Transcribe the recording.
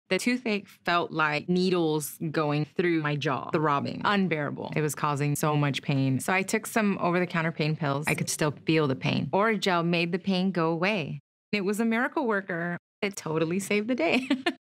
The toothache felt like needles going through my jaw, throbbing, unbearable. It was causing so much pain. So I took some over-the-counter pain pills. I could still feel the pain. Orajel made the pain go away. It was a miracle worker. It totally saved the day.